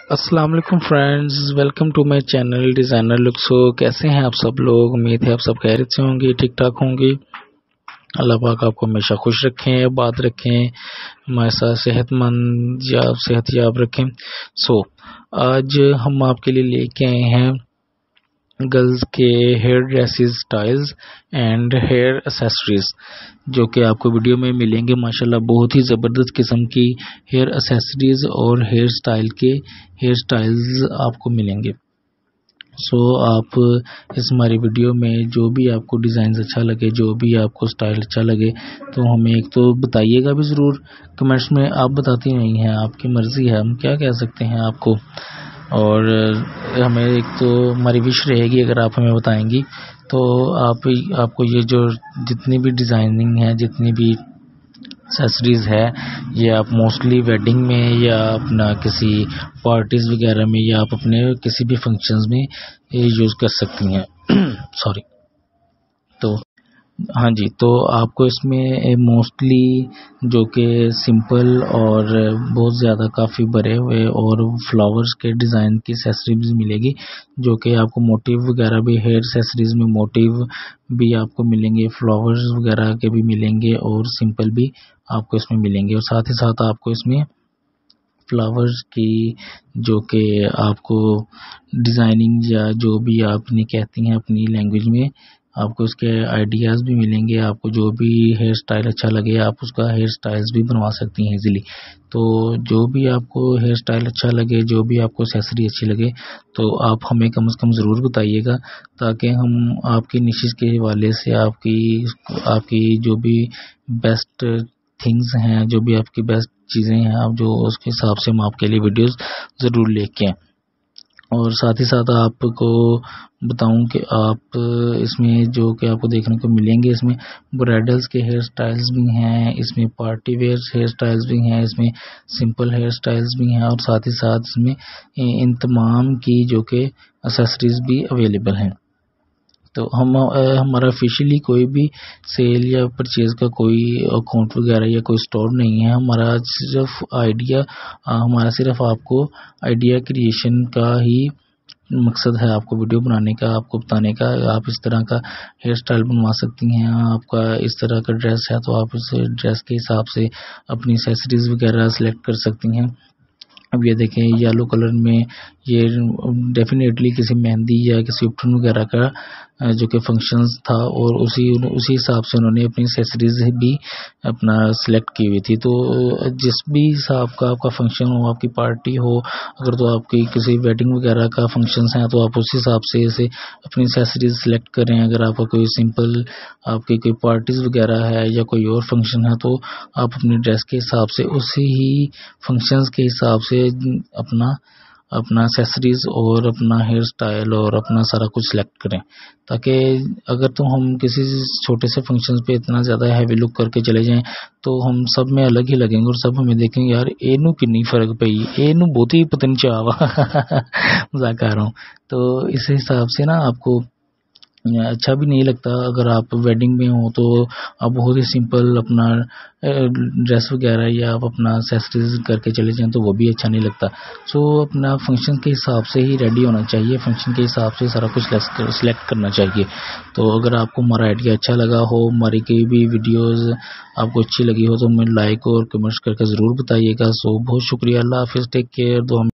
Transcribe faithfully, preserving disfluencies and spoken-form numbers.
अस्सलाम वालेकुम friends, welcome to my channel designer look. So कैसे हैं आप सब लोग? उम्मीद है आप सब खैरियत से होंगे, ठीक ठाक होंगे। अल्लाह पाक आपको हमेशा खुश रखें, आबाद रखें, हमारे साथ सेहतमंद या सेहतयाब रखें। सो आज हम आपके लिए लेके आए हैं गर्ल्स के hair dresses styles and hair accessories, जो कि आपको वीडियो में मिलेंगे। माशाल्लाह बहुत ही ज़बरदस्त किस्म की हेयर एसेसरीज और हेयर स्टाइल के हेयर स्टाइल्स आपको मिलेंगे। सो so, आप इस हमारी वीडियो में जो भी आपको डिज़ाइन अच्छा लगे, जो भी आपको स्टाइल अच्छा लगे, तो हमें एक तो बताइएगा भी ज़रूर कमेंट्स में। आप बताती नहीं हैं, आपकी मर्ज़ी है, हम क्या कह सकते हैं आपको। और हमें एक तो हमारी विश रहेगी, अगर आप हमें बताएंगी तो आप आपको ये जो जितनी भी डिज़ाइनिंग है, जितनी भी एक्सेसरीज है, ये आप मोस्टली वेडिंग में या अपना किसी पार्टीज़ वगैरह में या आप अपने किसी भी फंक्शंस में ये यूज़ कर सकती हैं। सॉरी। तो हाँ जी, तो आपको इसमें मोस्टली जो कि सिंपल और बहुत ज़्यादा काफ़ी बड़े हुए और फ्लावर्स के डिज़ाइन की एक्सेसरीज मिलेगी, जो कि आपको मोटिव वगैरह भी, हेयर एक्सेसरीज में मोटिव भी आपको मिलेंगे, फ्लावर्स वगैरह के भी मिलेंगे और सिंपल भी आपको इसमें मिलेंगे। और साथ ही साथ आपको इसमें फ्लावर्स की जो कि आपको डिज़ाइनिंग या जो भी आपने कहती हैं अपनी लैंग्वेज में, आपको उसके आइडियाज़ भी मिलेंगे। आपको जो भी हेयर स्टाइल अच्छा लगे, आप उसका हेयर स्टाइल्स भी बनवा सकती हैं इजीली। तो जो भी आपको हेयर स्टाइल अच्छा लगे, जो भी आपको एक्सेसरी अच्छी लगे, तो आप हमें कम से कम ज़रूर बताइएगा, ताकि हम आपकी निशिश के हवाले से आपकी आपकी जो भी बेस्ट थिंग्स हैं, जो भी आपकी बेस्ट चीज़ें हैं, आप जो उसके हिसाब से हम आपके लिए वीडियोस ज़रूर लेके आएँ। और साथ ही साथ आपको बताऊं कि आप इसमें जो कि आपको देखने को मिलेंगे, इसमें ब्राइडल्स के हेयर स्टाइल्स भी हैं, इसमें पार्टी वेयर हेयर स्टाइल्स भी हैं, इसमें सिंपल हेयर स्टाइल्स भी हैं, और साथ ही साथ इसमें इन तमाम की जो कि एक्सेसरीज भी अवेलेबल हैं। तो हम हमारा ऑफिशियली कोई भी सेल या परचेज़ का कोई अकाउंट वगैरह या कोई स्टोर नहीं है। हमारा सिर्फ आइडिया हमारा सिर्फ आपको आइडिया क्रिएशन का ही मकसद है, आपको वीडियो बनाने का, आपको बताने का आप इस तरह का हेयर स्टाइल बनवा सकती हैं। आपका इस तरह का ड्रेस है तो आप उस ड्रेस के हिसाब से अपनी एक्सेसरीज वगैरह सेलेक्ट कर सकती हैं। अब ये देखें, येलो कलर में ये डेफिनेटली किसी मेहंदी या किसी उपटन वगैरह का जो कि फंक्शंस था, और उसी उसी हिसाब से उन्होंने अपनी एक्सेसरीज भी अपना सेलेक्ट की हुई थी। तो जिस भी हिसाब का आपका फंक्शन हो, आपकी पार्टी हो, अगर तो आपकी किसी वेडिंग वगैरह का फंक्शंस हैं, तो आप उस हिसाब से इसे अपनी एक्सेसरीज सेलेक्ट करें। अगर आपका कोई सिंपल आपकी कोई पार्टीज़ वगैरह है या कोई और फंक्शन है, तो आप अपने ड्रेस के हिसाब से उसी ही फंक्शंस के हिसाब से अपना अपना एक्सेसरीज और अपना हेयर स्टाइल और अपना सारा कुछ सेलेक्ट करें, ताकि अगर तो हम किसी छोटे से फंक्शन पे इतना ज़्यादा हैवी लुक करके चले जाएं, तो हम सब में अलग ही लगेंगे और सब हमें देखेंगे, यार एनू कितनी फ़र्क पई, एनू बहुत ही पता नहीं चावा मजाक कर रहा हूँ। तो इस हिसाब से ना आपको अच्छा भी नहीं लगता। अगर आप वेडिंग में हो तो आप बहुत ही सिंपल अपना ड्रेस वगैरह या आप अपना एक्सेसरीज करके चले जाएं, तो वो भी अच्छा नहीं लगता। सो अपना फंक्शन के हिसाब से ही रेडी होना चाहिए, फंक्शन के हिसाब से सारा कुछ सिलेक्ट करना चाहिए। तो अगर आपको हमारा आइडिया अच्छा लगा हो, हमारी कोई भी वीडियोस आपको अच्छी लगी हो, तो हमें लाइक और कमेंट्स करके ज़रूर बताइएगा। सो बहुत शुक्रिया, अल्लाह हाफिज़, टेक केयर। दो